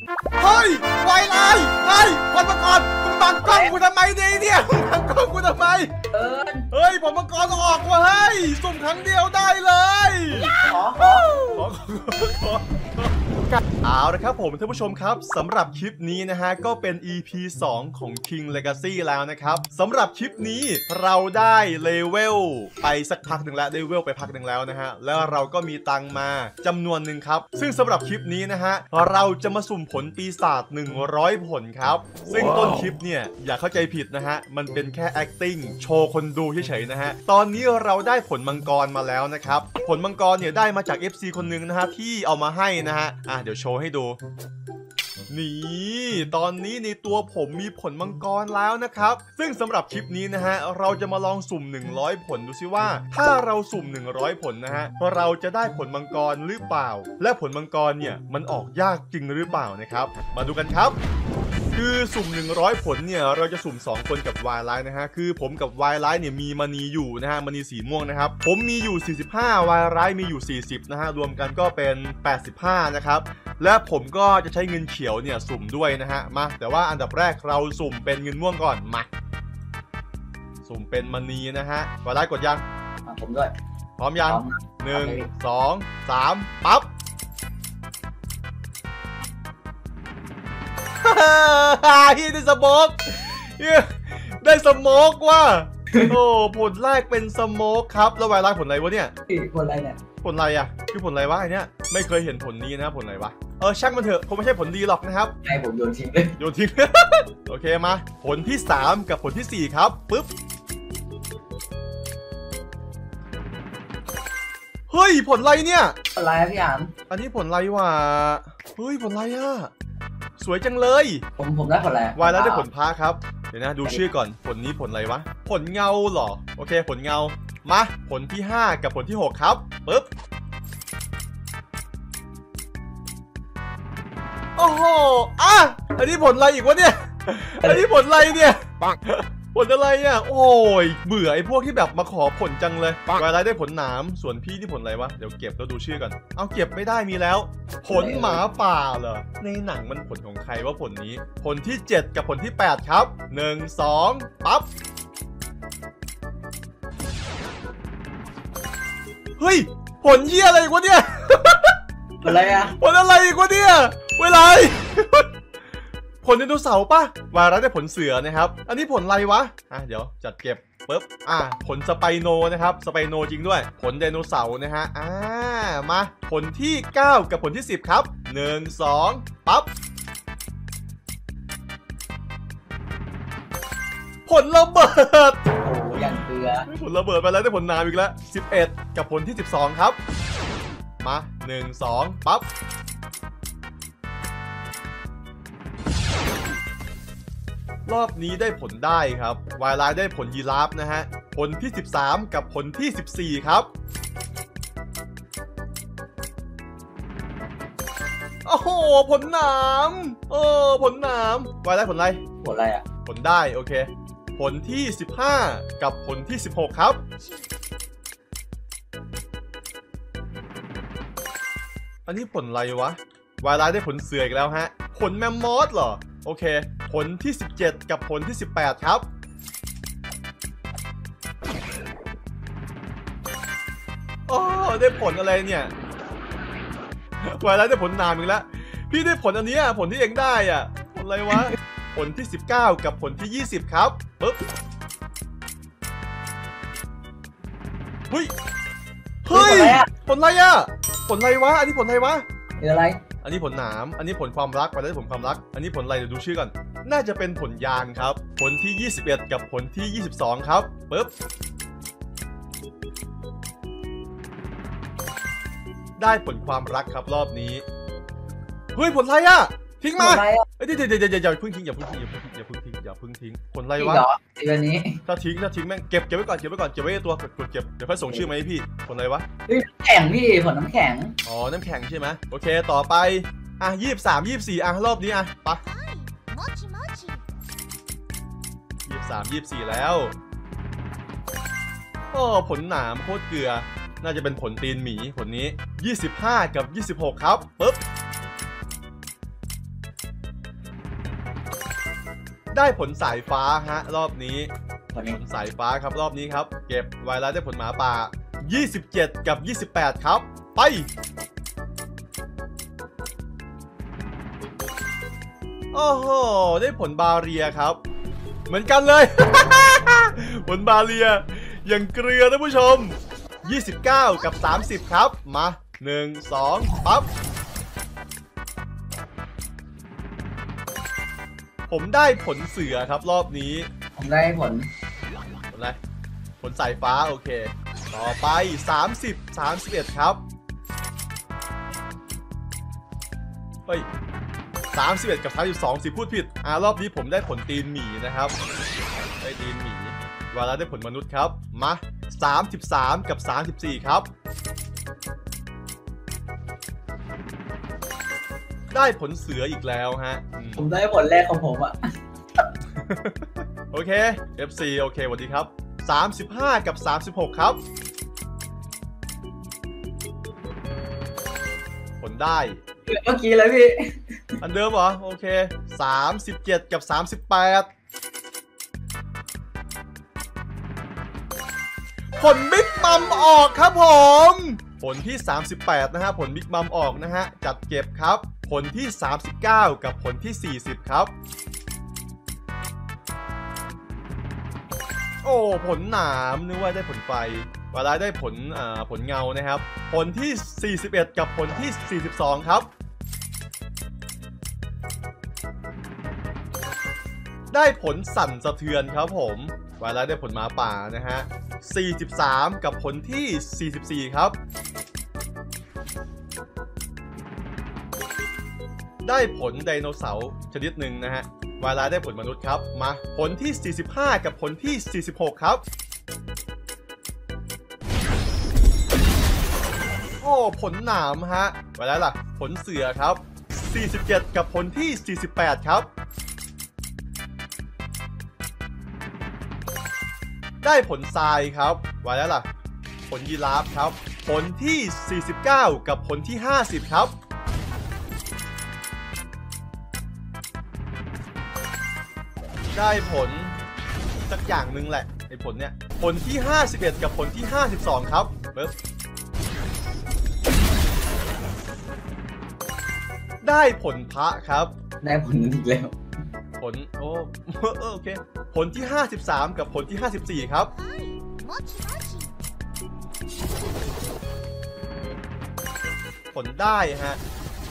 เฮ้ยไวไลเฮ้ยคนมังกรมึงบังกล้องกูทำไมเนี่ยบังกล้องกูทำไมเฮ้ยผมมังกรออกว่ะเฮ้ยสุ่มครั้งเดียวได้เลยขอเอาละครับผมท่านผู้ชมครับสำหรับคลิปนี้นะฮะก็เป็น EP 2 ของ King Legacy แล้วนะครับสำหรับคลิปนี้เราได้เลเวลไปสักพักหนึ่งแล้วได้เลเวลไปพักหนึ่งแล้วนะฮะแล้วเราก็มีตังมาจำนวนหนึ่งครับซึ่งสำหรับคลิปนี้นะฮะเราจะมาสุ่มผลปีศาจ100 ผลครับซึ่งต้นคลิปเนี่ยอย่าเข้าใจผิดนะฮะมันเป็นแค่ acting โชว์คนดูเฉยๆนะฮะตอนนี้เราได้ผลมังกรมาแล้วนะครับผลมังกรเนี่ยได้มาจาก FC คนหนึ่งนะฮะที่เอามาให้นะฮะเดี๋ยวโชว์ให้ดูนี่ตอนนี้ในตัวผมมีผลมังกรแล้วนะครับซึ่งสำหรับคลิปนี้นะฮะเราจะมาลองสุ่ม100 ผลดูซิว่าถ้าเราสุ่ม100 ผลนะฮะเราจะได้ผลมังกรหรือเปล่าและผลมังกรเนี่ยมันออกยากจริงหรือเปล่านะครับมาดูกันครับคือสุ่ม100 ผลเนี่ยเราจะสุ่ม2 คนกับวายไลท์นะฮะคือผมกับวายไลท์เนี่ยมีมณีอยู่นะฮะมณีสีม่วงนะครับผมมีอยู่45วายไลท์มีอยู่40นะฮะรวมกันก็เป็น85นะครับและผมก็จะใช้เงินเขียวเนี่ยสุ่มด้วยนะฮะมาแต่ว่าอันดับแรกเราสุ่มเป็นเงินม่วงก่อนมาสุ่มเป็นมณีนะฮะวายไลท์กดยังผมด้วยพร้อมยัง1 2 3ปั๊บได้สโมกได้สโมกว่ะโอ้ผลแรกเป็นสโมกครับแล้ววายไลท์ผลอะไรวะเนี่ยผลอะไรเนี่ยผลอะไรอ่ะคือผลอะไรวะไอเนี้ยไม่เคยเห็นผลนี้นะผลอะไรวะช่างมันเถอะคงไม่ใช่ผลดีหรอกนะครับให้ผมโยนทิ้งเลยโยนทิ้ง โอเคมาผลที่3กับผลที่4ครับปึ๊บเฮ้ยผลอะไรเนี่ยผลอะไรพี่อันนี้ผลอะไรวะเฮ้ยผลอะไรอ่ะสวยจังเลยผมได้ผลอะไรวายแล้วได้ผลพาครับเดี๋ยวนะดูชื่อก่อนผลนี้ผลอะไรวะผลเงาเหรอโอเคผลเงามาผลที่5กับผลที่6ครับปึ๊บโอ้โหอันนี้ผลอะไรอีกวะเนี่ยอันนี้ผลอะไรเนี่ยผลอะไรอ่ะโอ้ยเบื่อไอ้พวกที่แบบมาขอผลจังเลยวายไลท์ได้ผลหนามส่วนพี่ที่ผลอะไรวะเดี๋ยวเก็บแล้วดูชื่อก่อนเอาเก็บไม่ได้มีแล้วผลหมาป่าเหรอในหนังมันผลของใครว่าผลนี้ผลที่7กับผลที่8ครับ1 2ปั๊บเฮ้ยผลเหี้ยอะไรอีกวะเนี่ยผลอะไรอ่ะผลอะไรอีกวะเนี่ยเวลาผลไดโนเสาร์ป่ะวาระได้ผลเสือนะครับอันนี้ผลอะไรวะเดี๋ยวจัดเก็บปึ๊บผลสไปโนนะครับสไปโนจริงด้วยผลไดโนเสาร์นะฮะมาผลที่9กับผลที่10ครับ1 2ปั๊บผลระเบิดโอ้ยังเกลือผลระเบิดไปแล้วได้ผลน้ำอีกแล้ว11กับผลที่12ครับมา1 2ปั๊บรอบนี้ได้ผลได้ครับวายไลท์ได้ผลยีราฟนะฮะผลที่13กับผลที่14ครับโอ้โหผลหนามผลหนามวายไลท์ผลอะไรผลอะไรอ่ะผลได้โอเคผลที่15กับผลที่16ครับอันนี้ผลอะไรวะวายไลท์ได้ผลเสืออีกแล้วฮะผลแมมมอสเหรอโอเคผลที่17กับผลที่18ครับได้ผลอะไรเนี่ยวายไลท์ได้ผลนามอีกแล้วพี่ได้ผลอันนี้ผลที่เองได้ผลอะไรวะผลที่19กับผลที่20ครับปึ๊บเฮ้ยผลอะไรผลอะไรวะอันนี้ผลอะไรวะอะไรอันนี้ผลหนามอันนี้ผลความรักไปได้ผลความรักอันนี้ผลอะไรเดี๋ยวดูชื่อก่อนน่าจะเป็นผลยางครับผลที่21กับผลที่22ครับปึ๊บได้ผลความรักครับรอบนี้เฮ้ยผลอะไรทิ้งมาเดี๋ยวอย่าเพิ่งทิ้งผลอะไรวะอันนี้ถ้าทิ้งแม่งเก็บไว้ก่อนเก็บไว้ในตัวกดเก็บเดี๋ยวค่อยส่งชื่อมาให้พี่ผลอะไรวะแข็งพี่ผลน้ำแข็งน้ำแข็งใช่ไหมโอเคต่อไป23 24รอบนี้ไป23 24แล้วผลหนามโคตรเกลือน่าจะเป็นผลตีนหมีผลนี้25กับ26ครับปึ๊บได้ผลสายฟ้าฮะรอบนี้ผลผนี้ลสายฟ้าครับรอบนี้ครับเก็บไวรัสได้ผลหมาป่า27กับ28ครับไปโอ้โหได้ผลบาเรียครับเหมือนกันเลย ผลบาเรียอย่างเกลือท่านผู้ชม29กับ30ครับมา1 2ปั๊บผมได้ผลเสือครับรอบนี้ผมได้ผลผลอะไรผลสายฟ้าโอเคต่อไป30 31ครับเฮ้ย31กับ32สิพูดผิดรอบนี้ผมได้ผลตีนหมีนะครับได้ตีนหมีวาระได้ผลมนุษย์ครับมา33กับ34ครับได้ผลเสืออีกแล้วฮะผมได้ผลแรกของผมอะโอเค FC โอเคสวัสดีครับ35กับ36ครับผลได้เมื่อกี้เลยพี่อันเดิมเหรอโอเค37กับ38ผลบิ๊กมัมออกครับผมผลที่38นะฮะผลบิ๊กมัมออกนะฮะจัดเก็บครับผลที่39กับผลที่40ครับโอ้ผลหนามนึกว่าได้ผลไฟเวลาได้ผลผลเงานะครับผลที่41กับผลที่42ครับได้ผลสั่นสะเทือนครับผมเวลาได้ผลหมาป่านะฮะ43กับผลที่44ครับได้ผลไดโนเสาร์ชนิดหนึ่งนะฮะเวลาได้ผลมนุษย์ครับมาผลที่45กับผลที่46ครับโอ้ผลหนามฮะเวลาล่ะผลเสือครับ47กับผลที่48ครับได้ผลทรายครับไว้แล้วล่ะผลยีราฟครับผลที่49กับผลที่50ครับได้ผลสักอย่างหนึ่งแหละไอ้ผลเนี้ยผลที่51กับผลที่52ครับปึ๊บได้ผลพระครับได้ผลอีกแล้วผลโอ้โอเคผลที่53กับผลที่54ครับผลได้ฮะ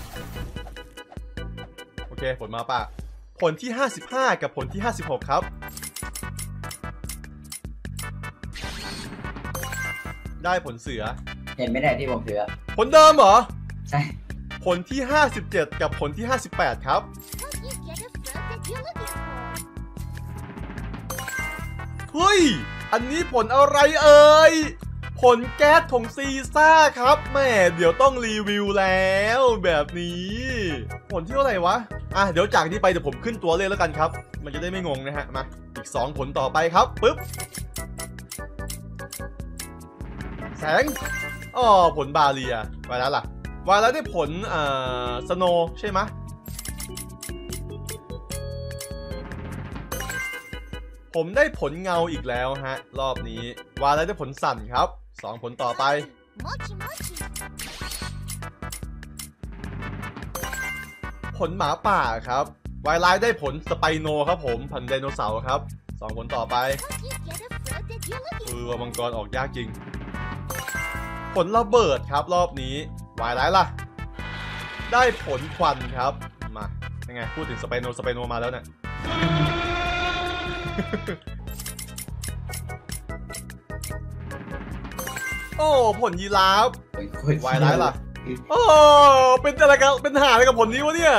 โอเคผลมาป่ะผลที่55กับผลที่56ครับได้ผลเสือเห็นไม่ได้ที่ผมถือผลเดิมเหรอใช่ผลที่57กับผลที่58ครับเฮ้ยอันนี้ผลอะไรเอ่ยผลแก๊สของซีซ่าครับแม่เดี๋ยวต้องรีวิวแล้วแบบนี้ผลที่เท่าไหร่วะเดี๋ยวจากนี้ไปเดี๋ยวผมขึ้นตัวเลยแล้วกันครับมันจะได้ไม่งงนะฮะมาอีก2ผลต่อไปครับปึ๊บแสงผลบาเรียไว้แล้วล่ะไว้แล้วได้ผลสโนว์ใช่ไหมผมได้ผลเงาอีกแล้วฮะรอบนี้วาแล้วได้ผลสั่นครับ2ผลต่อไปผลหมาป่าครับวายไลท์ได้ผลสไปโนครับผมพันไดโนเสาร์ครับ2ผลต่อไปมังกรออกยากจริงผลระเบิดครับรอบนี้วายไลท์ล่ะได้ผลควันครับมายังไงพูดถึงสไปโนมาแล้วเนี่ยโอ้ผลยีราฟวายร้ายล่ะโอ้เป็นอะไรกันเป็นหาอะไรกับผลนี้วะเนี่ย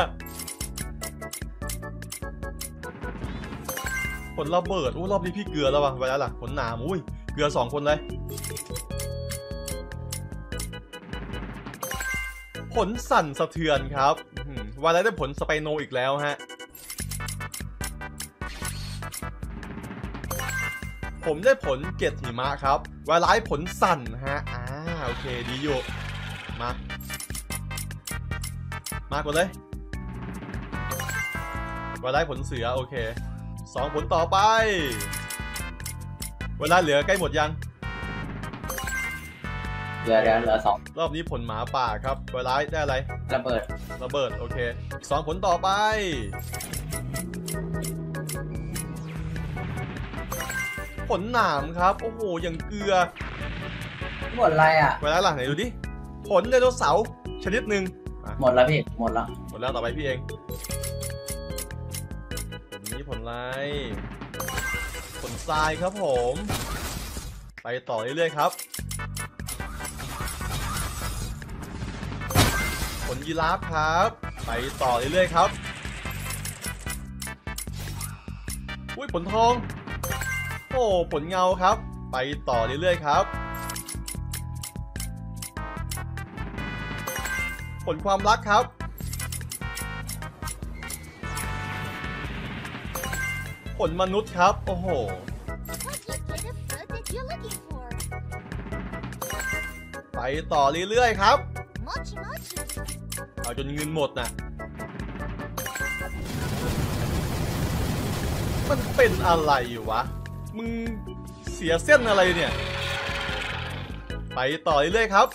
ผลระเบิดรอบนี้พี่เกลือแล้ววะวายร้ายล่ะผลหนามอุ้ยเกลือ2คนเลยผลสั่นสะเทือนครับวายร้ายได้ผลสไปโนอีกแล้วฮะผมได้ผลเกล็ดหิมะครับวายร้ายผลสั่นฮะโอเคดีอยู่มากดเลยวายร้ายผลเสือโอเค 2 ผลต่อไปเวลาเหลือใกล้หมดยังเหลือ2 รอบนี้ผลหมาป่าครับเวลาได้อะไรระเบิดโอเค2 ผลต่อไปผลหนามครับโอ้โหอย่างเกลือหมดอะไรอ่ะเวลาหลังไหนดูดิผลไดโนเสาร์ชนิดหนึ่งหมดแล้วพี่หมดแล้วต่อไปพี่เองนี่ผลอะไรผลทรายครับผมไปต่อเรื่อยๆครับผลยีราฟครับไปต่อเรื่อยๆครับอุ้ยผลทองโอ้ผลเงาครับไปต่อเรื่อยๆครับผลความรักครับผลมนุษย์ครับโอ้โหไปต่อเรื่อยๆครับเอาจนเงินหมดน่ะมันเป็นอะไรอยู่วะมึงเสียเส้นอะไรเนี่ยไปต่อเรื่อยๆครับ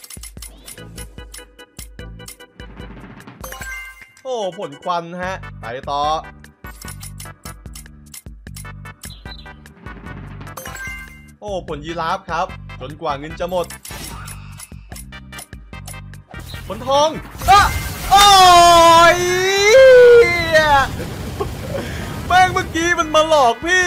โอ้ผลควันฮะไปต่อโอ้ผลยีราฟครับจนกว่าเงินจะหมดผลทองโอ้ยแม่งเมื่อกี้มันมาหลอกพี่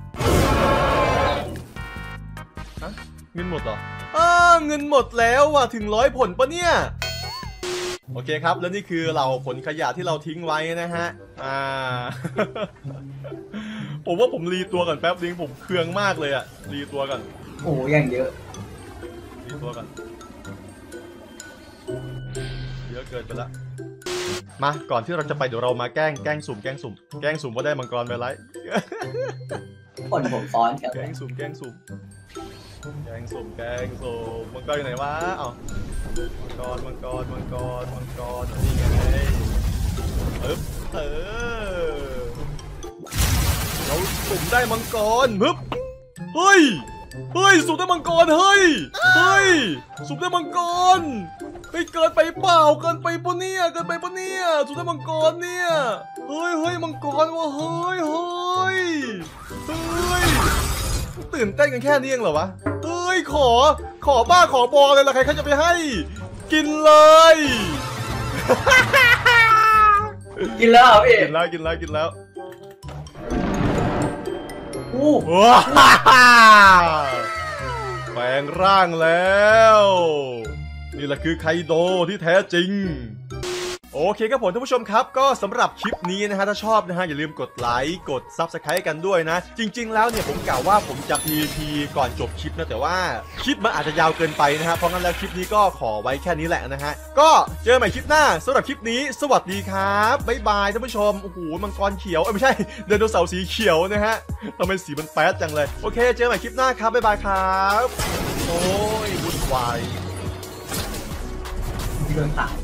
ฮะเงินหมดเหรอเงินหมดแล้วว่ะถึง100 ผลปะเนี่ยโอเคครับแล้วนี่คือเราผลขยะที่เราทิ้งไว้นะฮะผมว่าผมรีตัวก่อนแป๊บนึงผมเคืองมากเลยอะรีตัวก่อนโอ้ยังเยอะรีตัวก่อนเยอะเกินไปละมาก่อนที่เราจะไปเดี๋ยวเรามาแกล้งสุ่มว่าได้มังกรไปไรคนผมซ้อนกันแกล้งสุ่มมังกรอยู่ไหนวะอ๋อมังกรนี่ไงเราสุ่มได้มังกรเฮ้ยสุ่มได้มังกรเฮ้ยสุ่มได้มังกรเกินไปเปล่าเกินไปปะเนี่ยสุ่มได้มังกรเนี่ยเฮ้ยมังกรวะเฮ้ยตื่นเต้นกันแค่นี้เองเหรอวะขอบ้าขอบอเลยล่ะใครจะไปให้กินเลยกินแล้วพี่กินแล้วแปลงร่างแล้วนี่แหละคือไคโดที่แท้จริงโอเคครับผมท่านผู้ชมครับก็สำหรับคลิปนี้นะฮะถ้าชอบนะฮะอย่าลืมกดไลค์กด Subscribe กันด้วยนะจริงๆแล้วเนี่ยผมกล่าวว่าผมจะ PVP ก่อนจบคลิปนะแต่ว่าคลิปมันอาจจะยาวเกินไปนะฮะเพราะงั้นแล้วคลิปนี้ก็ขอไว้แค่นี้แหละนะฮะก็เจอใหม่คลิปหน้าสำหรับคลิปนี้สวัสดีครับบ๊ายบายท่านผู้ชมโอ้โหมังกรเขียวไม่ใช่ไดโนเสาร์สีเขียวนะฮะทำไมสีมันแป๊ดจังเลยโอเคเจอใหม่คลิปหน้าครับบ๊ายบายครับโอ้ยวุ่นวาย